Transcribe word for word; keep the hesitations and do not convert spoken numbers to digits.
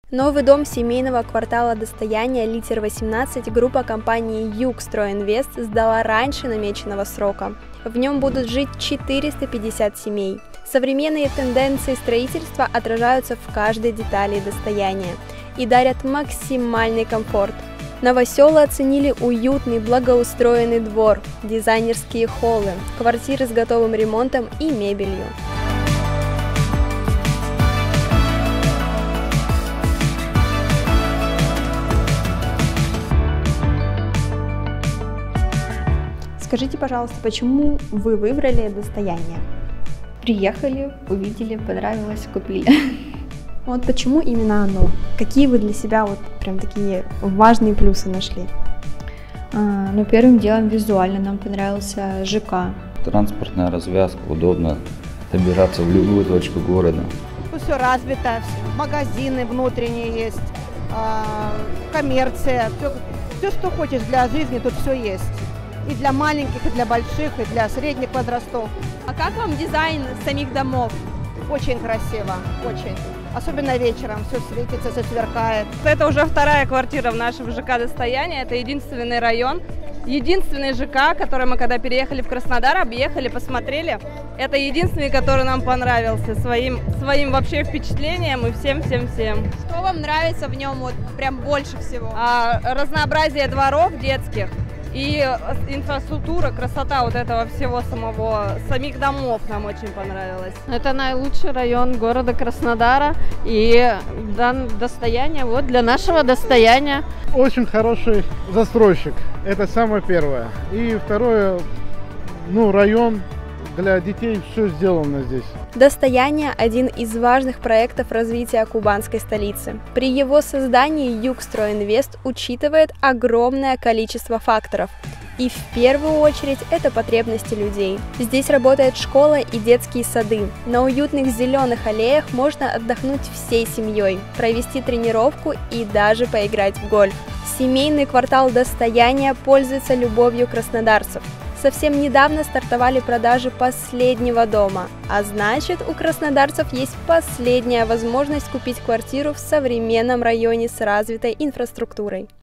Новый дом семейного квартала «Достояние» Литер восемнадцать группа компании «Югстройинвест» сдала раньше намеченного срока. В нем будут жить четыреста пятьдесят семей. Современные тенденции строительства отражаются в каждой детали «Достояния» и дарят максимальный комфорт. Новоселы оценили уютный, благоустроенный двор, дизайнерские холлы, квартиры с готовым ремонтом и мебелью. Скажите, пожалуйста, почему вы выбрали «Достояние»? Приехали, увидели, понравилось, купили. Вот почему именно оно? Какие вы для себя вот прям такие важные плюсы нашли? А, ну, первым делом визуально нам понравился ЖК. Транспортная развязка, удобно добираться в любую точку города. Тут все развито, магазины внутренние есть, коммерция, все, все, что хочешь для жизни, тут все есть. И для маленьких, и для больших, и для средних возрастов. А как вам дизайн самих домов? Очень красиво, очень. Особенно вечером все светится, все сверкает. Это уже вторая квартира в нашем ЖК «Достояние». Это единственный район, единственный ЖК, который мы, когда переехали в Краснодар, объехали, посмотрели. Это единственный, который нам понравился своим, своим вообще впечатлением и всем-всем-всем. Что вам нравится в нем вот прям больше всего? А, разнообразие дворов детских. И инфраструктура, красота вот этого всего самого, самих домов нам очень понравилась. Это наилучший район города Краснодара и «Достояние» вот для нашего «Достояния». Очень хороший застройщик, это самое первое. И второе, ну, район для детей, все сделано здесь. «Достояние» – один из важных проектов развития кубанской столицы. При его создании Югстройинвест учитывает огромное количество факторов. И в первую очередь это потребности людей. Здесь работает школа и детские сады. На уютных зеленых аллеях можно отдохнуть всей семьей, провести тренировку и даже поиграть в гольф. Семейный квартал «Достояние» пользуется любовью краснодарцев. Совсем недавно стартовали продажи последнего дома, а значит, у краснодарцев есть последняя возможность купить квартиру в современном районе с развитой инфраструктурой.